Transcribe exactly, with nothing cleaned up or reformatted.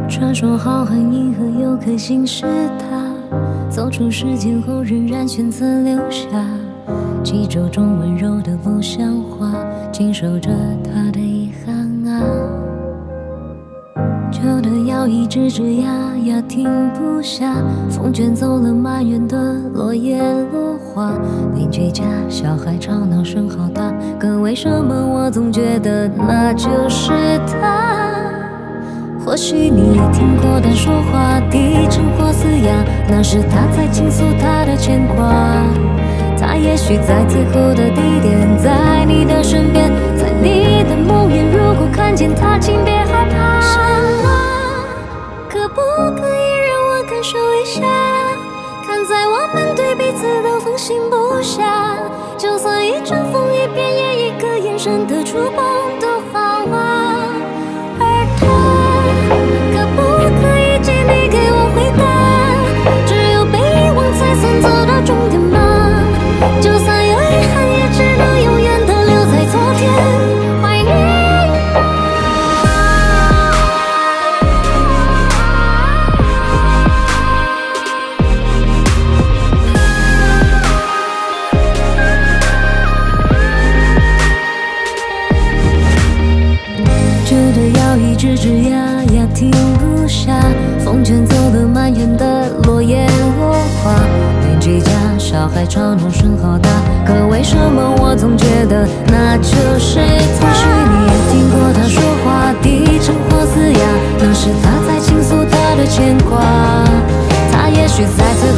传说浩瀚银河有颗星是他，走出时间后仍然选择留下。记住中温柔的不像话，紧守着他的遗憾啊。旧的摇椅吱吱呀呀停不下，风卷走了满园的落叶落花。邻居家小孩吵闹声好大，可为什么我总觉得那就是他？或许你也听过他说话低沉或嘶哑，那是他在倾诉他的牵挂。他也许在最后的地点，在你的身边，在你的梦魇。如果看见他，请别害怕。什么？可不可以让我感受一下？看在我们对彼此都放心不下，就算一阵风一遍，也一个眼神的触碰的话话。而他，可不可以借你给我回答？只有被遗忘才算走到终点吗？就算有遗憾，也只能永远的留在昨天，怀念吧。旧的摇椅吱吱呀呀停不下，风卷走了满园的落叶落花。邻居家小孩吵闹声好大，可为什么我总觉得那就是他？或许你也听过他说话低沉或嘶哑，那是他在倾诉他的牵挂。他也许在最